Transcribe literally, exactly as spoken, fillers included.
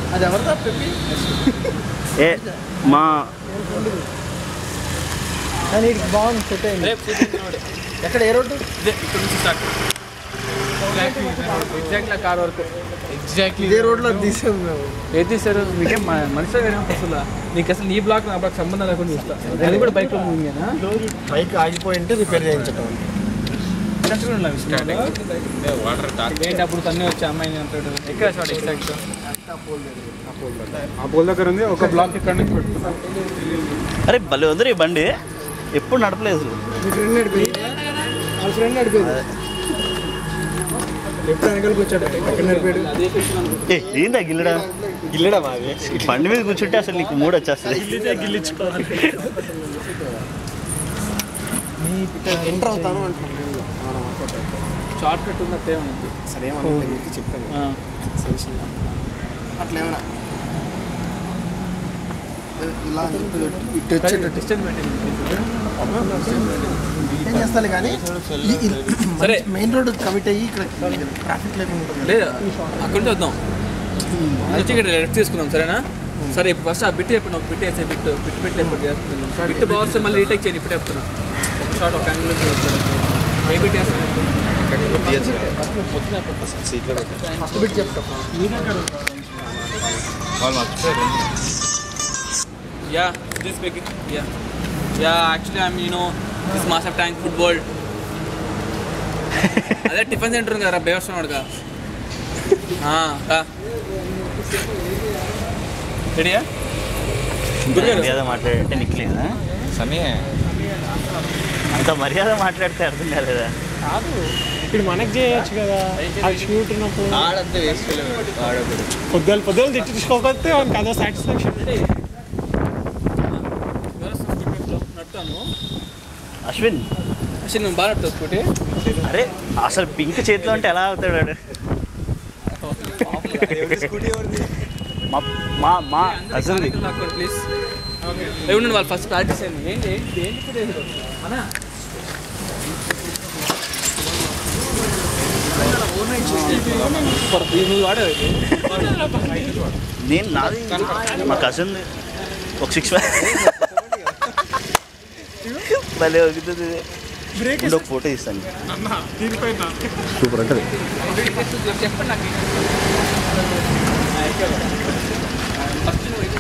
అది ఎవరిదా పెప్పి ఏ మా కానీ బాగుంది సెట్ అయింది. ఎక్కడ ఏ రోడ్డు? ఇక్కడ నుంచి స్టార్ట్ ఎగ్జాక్ట్లీ కార్ వరకు ఎగ్జాక్ట్లీ ఇదే రోడ్లో తీసాం మేము. ఏది తీసారు మీకేం మనిషి వేరే అసలు నీకు అసలు నీ బ్లాక్ నా బ్లాక్ సంబంధం లేకుండా చూస్తా. అది కూడా బైక్లో మూవింగేనా? బైక్ ఆగిపోయింటే రిపేర్ చేయించడం ఏంటి అప్పుడు తన్నే వచ్చి అమ్మాయిని అంటాడు. ఎక్కడ షార్ట్ ఎగ్జాక్ట్ ఆ పోల్ దగ్గర ఉంది. ఒక బ్లాక్ ఇక్కడ నుంచి పెట్టుకున్నాం. అరే భలే ఉంది ఈ బండి, ఎప్పుడు నడపలేదు. మీ ఫ్రెండ్ నడిపోయింది, వాళ్ళ ఫ్రెండ్ నడిపోయింది. ఎప్పుడు వెనకాలకు వచ్చాడు, ఎక్కడ నడిపాడు? ఏ ఏందా గిల్లడా గిల్లడా మాది. ఈ బండి మీద కూర్చుంటే అసలు నీకు మూడు వచ్చేస్తుంది. గిల్లించుకోవాలి. ఎంటర్ అవుతాను అంటున్నాను. షార్ట్ కట్ ఉన్నట్టు ఏమన్నా సరే ఏమన్నా మీకు చెప్పాను అట్లా ఏమన్నా ఇలా ఇటు వచ్చేటట్టు డిస్టెన్స్ మెయింటైన్ ఏం చేస్తాను కానీ సరే మెయిన్ రోడ్ కమిట్ అయ్యి ఇక్కడ ట్రాఫిక్ లేకుండా లేదు అక్కడి నుంచి వద్దాం. వచ్చి ఇక్కడ లెఫ్ట్ తీసుకుందాం సరేనా? సరే ఇప్పుడు ఫస్ట్ ఆ బిట్ చెప్పండి. ఒక బిట్ వేసే బిట్ బిట్ బిట్ ఎప్పుడు చేస్తున్నాం. బిట్ బాగా వస్తే మళ్ళీ రీటేక్ చేయండి. ఇప్పుడు చెప్తున్నా ఒక షార్ట్ ఒక యాంగిల్ నుంచి వస్తుంది. ఏ బిట్ వేస్తాను ఫస్ట్ బిట్ చెప్తాం. Yeah, this big, yeah, yeah. Actually, I'm you know this massive tank football. అదే టిఫిన్ సెంటర్ ఉంది కదా బేవర్స్ వాడుగా. రెడీయా? మర్యాద మాట్లాడంటే నిక్లేదా సమయ అంత మర్యాద మాట్లాడితే అర్థం కాలేదా? కాదు ఇప్పుడు మనకు చేయొచ్చు కదా. షూట్ ఉన్నప్పుడు ఆడంతా వేసుకోలేదు. పొద్దులు పొద్దులు తిట్టించుకోకపోతే మనకు అదో సాటిస్ఫాక్షన్. అశ్విన్ అశ్విన్ నువ్వు బాగా నడుతావు స్కూటీ. అరే అసలు పింక్ చేతిలో అంటే ఎలా అవుతాడు వాడు? మా మా అసలు ప్లీజ్ ఏముండండి వాళ్ళు ఫస్ట్ ప్రాక్టీస్ అయింది. ఏంటి ఏంటి ఏంటి అన్నా నువ్వు వాడేది నేను నాది మా కజిన్ ఒక సిక్స్ భలే అవుతుంది. ఒక ఫోటో ఇస్తాను. సూపర్ అంటే చెప్పండి నాకు ఫస్ట్ నువ్వు